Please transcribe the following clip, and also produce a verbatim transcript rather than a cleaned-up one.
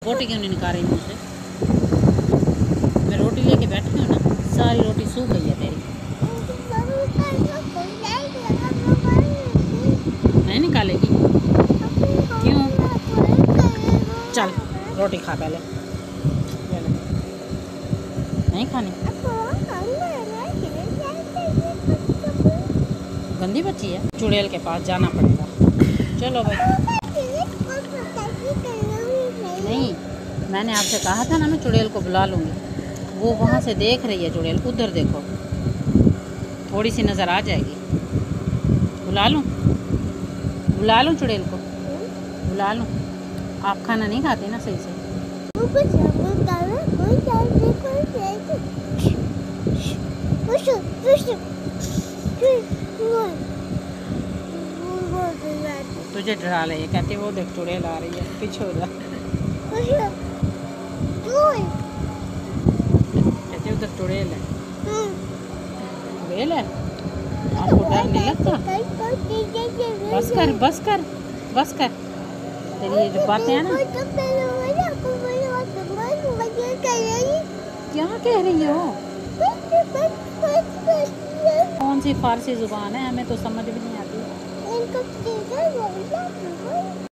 रोटी क्यों नहीं निकाल रही मुझसे? मैं रोटी लेके बैठी हूँ ना, सारी रोटी सूख गई है तेरी। नहीं निकालेगी? क्यों? चल रोटी खा पहले। नहीं खानी? गंदी बच्ची है, चुड़ैल के पास जाना पड़ेगा। चलो भाई। नहीं, मैंने आपसे कहा था ना मैं चुड़ैल को बुला लूँगी। वो वहाँ से देख रही है चुड़ैल, उधर देखो, थोड़ी सी नज़र आ जाएगी। बुला लूँ? बुला लूँ चुड़ैल को? बुला लूँ? आप खाना नहीं खाते ना सही से। तुझे डरा ले, कहती वो देख चुड़ैल आ रही है, पीछे हो जा। कहती उधर चुड़ैल है। चुड़ैल है? आपको डर नहीं लगता? बस कर बस कर बस कर। तेरी ये जो बातें हैं ना, क्या कह रही हो? कौन सी फारसी जुबान है, हमें तो समझ भी नहीं आती।